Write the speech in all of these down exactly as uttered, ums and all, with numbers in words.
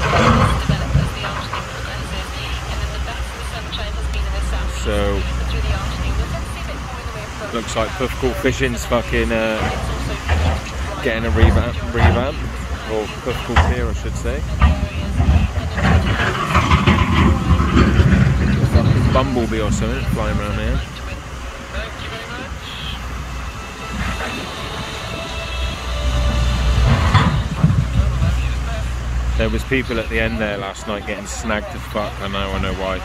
So looks like porthcawl fishing's fucking uh, getting a revamp, revamp, or porthcawl pier I should say. Fucking bumblebee or something flying around here. There was people at the end there last night getting snagged as fuck, and now I know why.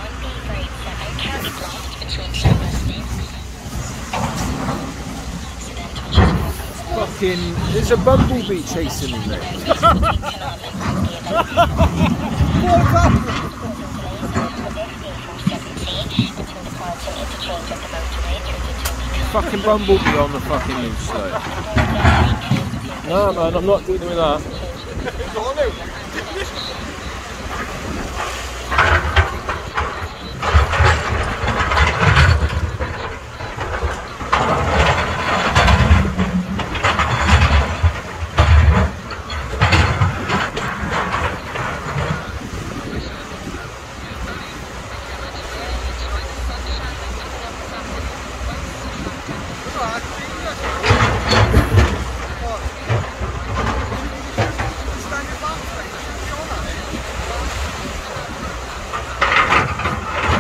Fucking, there's a bumblebee chasing me, mate. Fucking bumblebee on the fucking loose slope. No man, I'm not dealing with that.